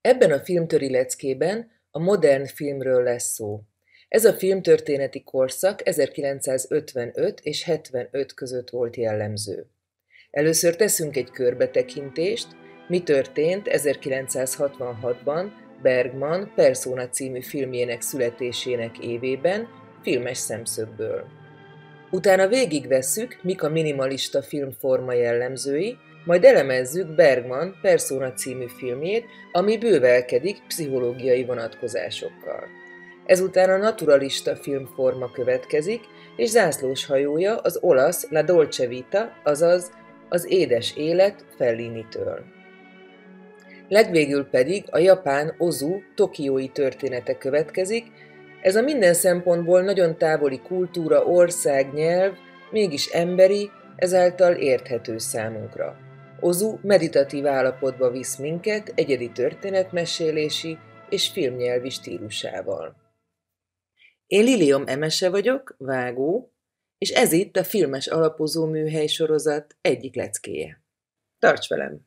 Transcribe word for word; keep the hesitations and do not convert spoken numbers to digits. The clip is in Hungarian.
Ebben a filmtöri leckében a modern filmről lesz szó. Ez a filmtörténeti korszak ezerkilencszázötvenöt és hetvenöt között volt jellemző. Először teszünk egy körbetekintést, mi történt ezerkilencszázhatvanhatban Bergman Persona című filmjének születésének évében, filmes szemszögből. Utána végigvesszük, mik a minimalista filmforma jellemzői, majd elemezzük Bergman Persona című filmjét, ami bővelkedik pszichológiai vonatkozásokkal. Ezután a naturalista filmforma következik, és zászlóshajója az olasz La Dolce Vita, azaz az édes élet Fellini-től. Legvégül pedig a japán Ozu tokiói története következik, ez a minden szempontból nagyon távoli kultúra, ország, nyelv, mégis emberi, ezáltal érthető számunkra. Ozu meditatív állapotba visz minket egyedi történetmesélési és filmnyelvi stílusával. Én Lilium Emese vagyok, vágó, és ez itt a filmes alapozó műhely sorozat egyik leckéje. Tarts velem!